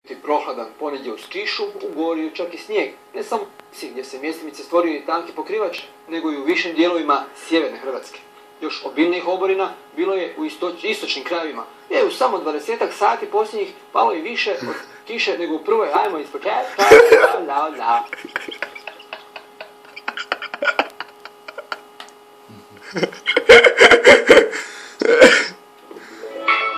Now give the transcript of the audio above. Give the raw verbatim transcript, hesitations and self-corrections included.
prohladan ponedjeljak uz kišu, ugorio čak i snijeg. Ne samo gdje se mjestimice stvorio i tanki pokrivač, nego i u višim dijelovima sjeverne Hrvatske. Još obilnijih oborina bilo je u istoč, istočnim krajevima, gdje je u samo dvadesetak sati posljednjih palo i više od kiše nego u prvoj. Ajmo iz početka. La, la, la.